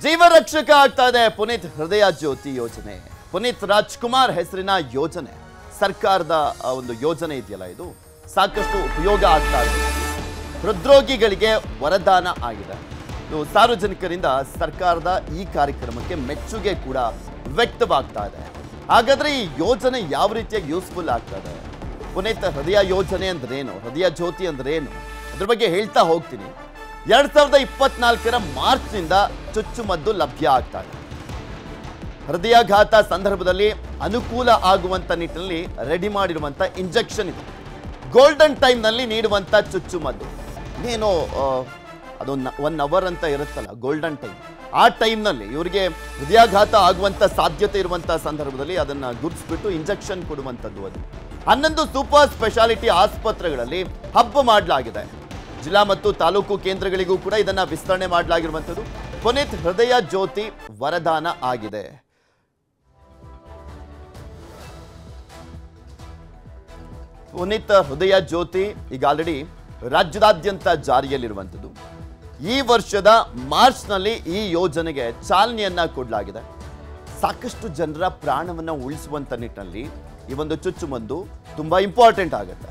ಜೀವರಕ್ಷಕ ಆಗ್ತಾ ಇದೆ ಪುನೀತ್ ಹೃದಯ ಜ್ಯೋತಿ ಯೋಜನೆ. ಪುನೀತ್ ರಾಜ್ಕುಮಾರ್ ಹೆಸರಿನ ಯೋಜನೆ, ಸರ್ಕಾರದ ಒಂದು ಯೋಜನೆ ಇದೆಯಲ್ಲ, ಇದು ಸಾಕಷ್ಟು ಉಪಯೋಗ ಆಗ್ತಾ ಇದೆ. ಹೃದ್ರೋಗಿಗಳಿಗೆ ವರದಾನ ಆಗಿದೆ. ಇದು ಸಾರ್ವಜನಿಕರಿಂದ ಸರ್ಕಾರದ ಈ ಕಾರ್ಯಕ್ರಮಕ್ಕೆ ಮೆಚ್ಚುಗೆ ಕೂಡ ವ್ಯಕ್ತವಾಗ್ತಾ ಇದೆ. ಹಾಗಾದ್ರೆ ಈ ಯೋಜನೆ ಯಾವ ರೀತಿಯಾಗಿ ಯೂಸ್ಫುಲ್ ಆಗ್ತಾ ಇದೆ? ಪುನೀತ್ ಹೃದಯ ಯೋಜನೆ ಅಂದ್ರೇನು, ಹೃದಯ ಜ್ಯೋತಿ ಅಂದ್ರೇನು, ಅದ್ರ ಬಗ್ಗೆ ಹೇಳ್ತಾ ಹೋಗ್ತೀನಿ. 2024 ಮಾರ್ಚ್ನಿಂದ ಚುಚ್ಚುಮದ್ದು ಲಭ್ಯ ಆಗ್ತಾ ಇದೆ. ಹೃದಯಾಘಾತ ಸಂದರ್ಭದಲ್ಲಿ ಅನುಕೂಲ ಆಗುವಂತ ನಿಟ್ಟಿನಲ್ಲಿ ರೆಡಿ ಮಾಡಿರುವಂತ ಇಂಜೆಕ್ಷನ್ ಇದೆ. ಗೋಲ್ಡನ್ ಟೈಮ್ನಲ್ಲಿ ನೀಡುವಂತ ಚುಚ್ಚುಮದ್ದು ಏನು, ಅದೊಂದು 1 ಅವರ್ ಅಂತ ಇರುತ್ತಲ್ಲ ಗೋಲ್ಡನ್ ಟೈಮ್, ಆ ಟೈಮ್ನಲ್ಲಿ ಇವರಿಗೆ ಹೃದಯಾಘಾತ ಆಗುವಂಥ ಸಾಧ್ಯತೆ ಇರುವಂಥ ಸಂದರ್ಭದಲ್ಲಿ ಅದನ್ನು ಗುರುತಿಸ್ಬಿಟ್ಟು ಇಂಜೆಕ್ಷನ್ ಕೊಡುವಂಥದ್ದು. ಅದು 11 ಸೂಪರ್ ಸ್ಪೆಷಾಲಿಟಿ ಆಸ್ಪತ್ರೆಗಳಲ್ಲಿ ಹಬ್ ಮಾಡಲಾಗಿದೆ. ಜಿಲ್ಲಾ ಮತ್ತು ತಾಲೂಕು ಕೇಂದ್ರಗಳಿಗೂ ಕೂಡ ಇದನ್ನು ವಿಸ್ತರಣೆ ಮಾಡಲಾಗಿರುವಂಥದ್ದು. ಪುನೀತ್ ಹೃದಯ ಜ್ಯೋತಿ ವರದಾನ ಆಗಿದೆ. ಪುನೀತ್ ಹೃದಯ ಜ್ಯೋತಿ ಈಗ ಆಲ್ರೆಡಿ ರಾಜ್ಯದಾದ್ಯಂತ ಜಾರಿಯಲ್ಲಿರುವಂಥದ್ದು. ಈ ವರ್ಷದ ಮಾರ್ಚ್ನಲ್ಲಿ ಈ ಯೋಜನೆಗೆ ಚಾಲನೆಯನ್ನ ಕೊಡಲಾಗಿದೆ. ಸಾಕಷ್ಟು ಜನರ ಪ್ರಾಣವನ್ನು ಉಳಿಸುವಂತ ನಿಟ್ಟಿನಲ್ಲಿ ಈ ಒಂದು ಚುಚ್ಚುಮದ್ದು ತುಂಬಾ ಇಂಪಾರ್ಟೆಂಟ್ ಆಗುತ್ತೆ.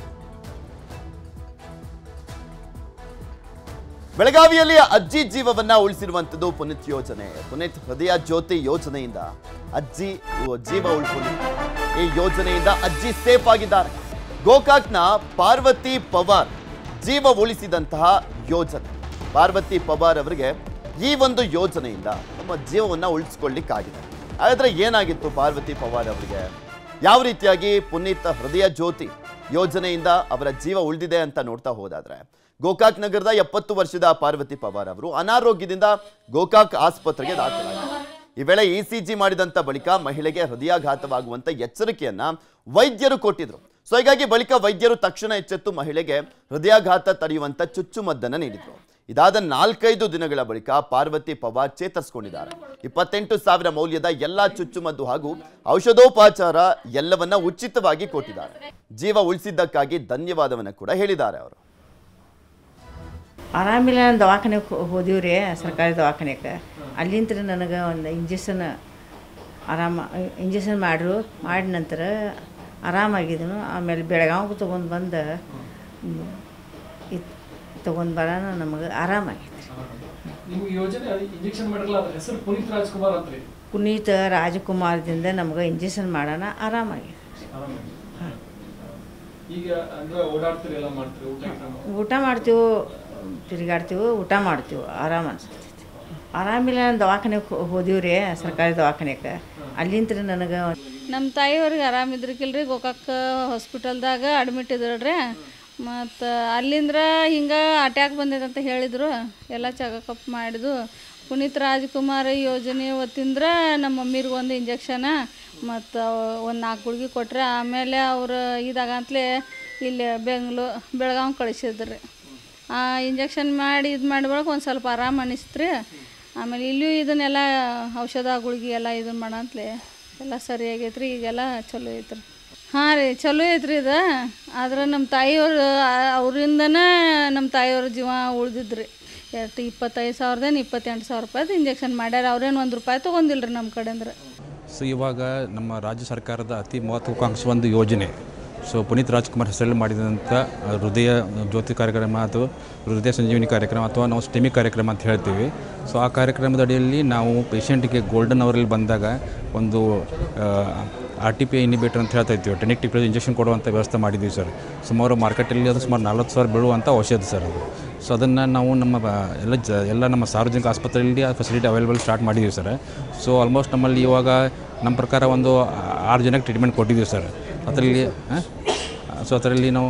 ಬೆಳಗಾವಿಯಲ್ಲಿ ಅಜ್ಜಿ ಜೀವವನ್ನ ಉಳಿಸಿರುವಂಥದ್ದು ಪುನೀತ್ ಯೋಜನೆ. ಪುನೀತ್ ಹೃದಯ ಜ್ಯೋತಿ ಯೋಜನೆಯಿಂದ ಅಜ್ಜಿ ಜೀವ ಉಳಿಸಿಕೊಂಡಿದ್ದಾರೆ. ಈ ಯೋಜನೆಯಿಂದ ಅಜ್ಜಿ ಸೇಫ್ ಆಗಿದ್ದಾರೆ. ಗೋಕಾಕ್ನ ಪಾರ್ವತಿ ಪವಾರ್ ಜೀವ ಉಳಿಸಿದಂತಹ ಯೋಜನೆ. ಪಾರ್ವತಿ ಪವಾರ್ ಅವರಿಗೆ ಈ ಒಂದು ಯೋಜನೆಯಿಂದ ತಮ್ಮ ಜೀವವನ್ನು ಉಳಿಸ್ಕೊಳ್ಳಿಕ್ಕಾಗಿದೆ. ಹಾಗಾದ್ರೆ ಏನಾಗಿತ್ತು ಪಾರ್ವತಿ ಪವಾರ್ ಅವರಿಗೆ? ಯಾವ ರೀತಿಯಾಗಿ ಪುನೀತ್ ಹೃದಯ ಜ್ಯೋತಿ ಯೋಜನೆಯಿಂದ ಅವರ ಜೀವ ಉಳಿದಿದೆ ಅಂತ ನೋಡ್ತಾ ಹೋದಾದ್ರೆ, ಗೋಕಾಕ್ ನಗರದ 70 ವರ್ಷದ ಪಾರ್ವತಿ ಪವಾರ್ ಅವರು ಅನಾರೋಗ್ಯದಿಂದ ಗೋಕಾಕ್ ಆಸ್ಪತ್ರೆಗೆ ದಾಖಲಾಗಿದ್ದಾರೆ. ಈ ವೇಳೆ ECG ಮಾಡಿದಂತ ಬಳಿಕ ಮಹಿಳೆಗೆ ಹೃದಯಾಘಾತವಾಗುವಂತ ಎಚ್ಚರಿಕೆಯನ್ನ ವೈದ್ಯರು ಕೊಟ್ಟಿದ್ರು. ಸೊ ಹೀಗಾಗಿ ಬಳಿಕ ವೈದ್ಯರು ತಕ್ಷಣ ಎಚ್ಚೆತ್ತು ಮಹಿಳೆಗೆ ಹೃದಯಾಘಾತ ತಡೆಯುವಂತ ಚುಚ್ಚುಮದ್ದನ್ನು ನೀಡಿದ್ರು. ಇದಾದ 4-5 ದಿನಗಳ ಬಳಿಕ ಪಾರ್ವತಿ ಪವಾರ್ ಚೇತರಿಸಿಕೊಂಡಿದ್ದಾರೆ. 28,000 ಮೌಲ್ಯದ ಎಲ್ಲಾ ಚುಚ್ಚುಮದ್ದು ಹಾಗೂ ಔಷಧೋಪಚಾರ ಎಲ್ಲವನ್ನ ಉಚಿತವಾಗಿ ಕೊಟ್ಟಿದ್ದಾರೆ. ಜೀವ ಉಳಿಸಿದ್ದಕ್ಕಾಗಿ ಧನ್ಯವಾದವನ್ನು ಕೂಡ ಹೇಳಿದ್ದಾರೆ ಅವರು. ಆರಾಮಿಲ್ಲ, ದವಾಖಾನೆಗೆ ಹೋದಿವ್ರಿ, ಸರ್ಕಾರಿ ದವಾಖಾನೆಗೆ. ಅಲ್ಲಿಂದ ನನಗೆ ಒಂದು ಇಂಜೆಕ್ಷನ್ ಮಾಡಿ ನಂತರ ಆರಾಮಾಗಿದ್ದನು. ಆಮೇಲೆ ಬೆಳಗಾವಿಗೆ ತೊಗೊಂಡು ಬರೋಣ ನಮಗೆ ಆರಾಮಾಗಿತ್ತು. ಪುನೀತ್ ರಾಜ್ಕುಮಾರ್ದಿಂದ ನಮಗೆ ಇಂಜೆಕ್ಷನ್ ಮಾಡೋಣ ಆರಾಮಾಗಿದೆ. ಊಟ ಮಾಡ್ತೀವಿ, ತಿರುಗಾಡ್ತೀವಿ, ಊಟ ಮಾಡ್ತೀವಿ, ಆರಾಮ ಅನ್ಸತ್ತೈತಿ. ಆರಾಮಿಲ್ಲ, ದವಾಖಾನೆಗೆ ಹೋದಿವ್ರಿ, ಸರ್ಕಾರಿ ದವಾಖಾನೆಗೆ. ಅಲ್ಲಿಂದ ನನಗೆ ನಮ್ಮ ತಾಯಿಯವ್ರಿಗೆ ಆರಾಮಿದ್ರಿಕಿಲ್ರಿ, ಗೋಕಾಕ್ ಹಾಸ್ಪಿಟಲ್ದಾಗ ಅಡ್ಮಿಟ್ ಇದ್ರಿ. ಮತ್ತು ಅಲ್ಲಿಂದ ಹಿಂಗೆ ಅಟ್ಯಾಕ್ ಬಂದಿದೆ ಅಂತ ಹೇಳಿದರು. ಎಲ್ಲ ಚೆಕಪ್ ಮಾಡಿದ್ದು. ಪುನೀತ್ ರಾಜ್ಕುಮಾರ್ ಯೋಜನೆ ಹೊತ್ತಿಂದ್ರೆ ನಮ್ಮ ಮಮ್ಮಿಗೆ ಒಂದು ಇಂಜೆಕ್ಷನ ಮತ್ತು ಒಂದು 4 ಗುಳಿಗೆ ಕೊಟ್ಟರೆ. ಆಮೇಲೆ ಅವರು ಇದಾಗಂತಲೇ ಇಲ್ಲಿ ಬೆಳಗಾವಿ ಕಳಿಸಿದ್ರಿ. ಆ ಇಂಜೆಕ್ಷನ್ ಮಾಡಿ ಇದು ಮಾಡಿಬಳಕ್ಕೆ ಒಂದು ಸ್ವಲ್ಪ ಆರಾಮ ಅನ್ನಿಸ್ತ್ರಿ. ಆಮೇಲೆ ಇಲ್ಲಿಯೂ ಇದನ್ನೆಲ್ಲ ಔಷಧ ಗುಳಿಗೆ ಎಲ್ಲ ಇದನ್ನು ಮಾಡಂತಲೇ ಎಲ್ಲ ಸರಿಯಾಗೈತ್ರಿ. ಈಗೆಲ್ಲ ಚಲೋ ಐತ್ರಿ. ಹಾಂ ರೀ, ಚಲೋ ಐತ್ರಿ ಇದು. ಆದ್ರೆ ನಮ್ಮ ತಾಯಿಯವರು ಅವರಿಂದನೇ ನಮ್ಮ ತಾಯಿಯವ್ರ ಜೀವ ಉಳಿದಿದ್ರಿ. 25,000 28,000 ರೂಪಾಯ್ದು ಇಂಜೆಕ್ಷನ್ ಮಾಡ್ಯಾರ. ಅವ್ರೇನು ₹1 ತೊಗೊಂಡಿಲ್ಲ ರೀ ನಮ್ಮ ಕಡೆಂದ್ರೆ. ಸೊ ಇವಾಗ ನಮ್ಮ ರಾಜ್ಯ ಸರ್ಕಾರದ ಅತಿ ಮಹತ್ವಾಕಾಂಕ್ಷಿ ಒಂದು ಯೋಜನೆ. ಸೊ ಪುನೀತ್ ರಾಜ್ಕುಮಾರ್ ಹೆಸರಲ್ಲಿ ಮಾಡಿದಂಥ ಹೃದಯ ಜ್ಯೋತಿ ಕಾರ್ಯಕ್ರಮ ಅಥವಾ ಹೃದಯ ಸಂಜೀವಿನಿ ಕಾರ್ಯಕ್ರಮ ಅಥವಾ ನಾವು ಸ್ಟೆಮಿ ಕಾರ್ಯಕ್ರಮ ಅಂತ ಹೇಳ್ತೀವಿ. ಸೊ ಆ ಕಾರ್ಯಕ್ರಮದ ಅಡಿಯಲ್ಲಿ ನಾವು ಪೇಷಂಟಿಗೆ ಗೋಲ್ಡನ್ ಅವರಲ್ಲಿ ಬಂದಾಗ ಒಂದು RTPI ಇನ್ಹಿಬಿಟರ್ ಅಂತ ಹೇಳ್ತಾ ಇದ್ದೀವಿ, ಟೆನಿಕ್ ಇಂಜೆಕ್ಷನ್ ಕೊಡುವಂಥ ವ್ಯವಸ್ಥೆ ಮಾಡಿದ್ದೀವಿ ಸರ್. ಸುಮಾರು ಮಾರ್ಕೆಟಲ್ಲಿ ಅದು ಸುಮಾರು 40,000 ಬೀಳುವಂಥ ಔಷಧ ಸರ್ ಅದು. ಸೊ ಅದನ್ನು ನಾವು ನಮ್ಮ ಎಲ್ಲ ನಮ್ಮ ಸಾರ್ವಜನಿಕ ಆಸ್ಪತ್ರೆಯಲ್ಲಿ ಆ ಫೆಸಿಲಿಟಿ ಅವೈಲೇಬಲ್ ಸ್ಟಾರ್ಟ್ ಮಾಡಿದ್ದೀವಿ ಸರ್. ಸೊ ಆಲ್ಮೋಸ್ಟ್ ನಮ್ಮಲ್ಲಿ ಇವಾಗ ನಮ್ಮ ಪ್ರಕಾರ ಒಂದು 6 ಜನಕ್ಕೆ ಟ್ರೀಟ್ಮೆಂಟ್ ಕೊಟ್ಟಿದ್ದೀವಿ ಸರ್. ಅದರಲ್ಲಿ ನಾವು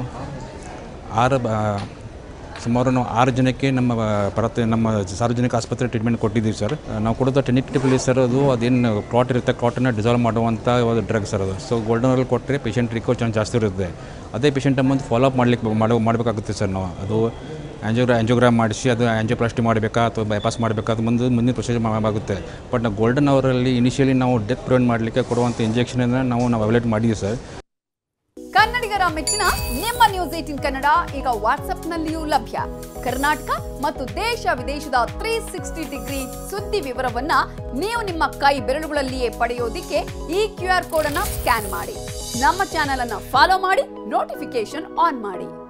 ಸುಮಾರು 6 ಜನಕ್ಕೆ ನಮ್ಮ ಸಾರ್ವಜನಿಕ ಆಸ್ಪತ್ರೆ ಟ್ರೀಟ್ಮೆಂಟ್ ಕೊಟ್ಟಿದ್ದೀವಿ ಸರ್. ನಾವು ಕೊಡೋದು ಟೆನಿಕ್ಟಿಫಿಲಿ ಸರ್, ಅದೇನು ಕ್ಲಾಟ್ ಇರುತ್ತೆ, ಕ್ಲಾಟನ್ನು ಡಿಸಾಲ್ವ್ ಮಾಡುವಂಥ ಒಂದು ಡ್ರಗ್ ಸರ್ ಅದು. ಸೊ ಗೋಲ್ಡನಲ್ಲಿ ಕೊಟ್ಟರೆ ಪೇಷಂಟ್ ರಿಕವರ್ ಚಾನ್ಸ್ ಜಾಸ್ತಿ ಇರುತ್ತೆ. ಅದೇ ಪೇಷಂಟ್ ಮುಂದೆ ಫಾಲೋಅಪ್ ಮಾಡಬೇಕಾಗುತ್ತೆ ಸರ್. ನಾವು ಅದು ಆ್ಯಂಜಿಯೋಗ್ರಾಮ್ ಮಾಡಿಸಿ ಅದು ಆ್ಯಂಜಿಯೋಪ್ಲಾಸ್ಟಿ ಮಾಡಬೇಕಾ ಅಥವಾ ಬೈಪಾಸ್ ಮಾಡಬೇಕಾ, ಅದು ಮುಂದಿನ ಪ್ರೊಸೀಜರ್ ಆಗುತ್ತೆ. ಬಟ್ ನಾವು ಗೋಲ್ಡನ್ ಅವರಲ್ಲಿ ಇನಿಷಿಯಲಿ ನಾವು ಡೆತ್ ಪ್ರಿವೆಂಟ್ ಮಾಡಲಿಕ್ಕೆ ಕೊಡುವಂಥ ಇಂಜೆಕ್ಷನನ್ನು ನಾವು ಅವೈಲೇಟ್ ಮಾಡಿದ್ದೀವಿ ಸರ್. ಕನ್ನಡಿಗರ ಕನ್ನಡಿಗರ ಮೆಚ್ಚಿನ ನಿಮ್ಮ ನ್ಯೂಸ್ 18 ಕನ್ನಡ ಈಗ ವಾಟ್ಸ್ಆಪ್ನಲ್ಲಿಯೂ ಲಭ್ಯ. ಕರ್ನಾಟಕ ಮತ್ತು ದೇಶ ವಿದೇಶದ 360 ಡಿಗ್ರಿ ಸುದ್ದಿ ವಿವರವನ್ನ ನೀವು ನಿಮ್ಮ ಕೈ ಬೆರಳುಗಳಲ್ಲಿಯೇ ಪಡೆಯೋದಿಕ್ಕೆ ಈ QR ಕೋಡ್ ಅನ್ನ ಸ್ಕ್ಯಾನ್ ಮಾಡಿ. ನಮ್ಮ ಚಾನೆಲ್ ಅನ್ನ ಫಾಲೋ ಮಾಡಿ, ನೋಟಿಫಿಕೇಶನ್ ಆನ್ ಮಾಡಿ.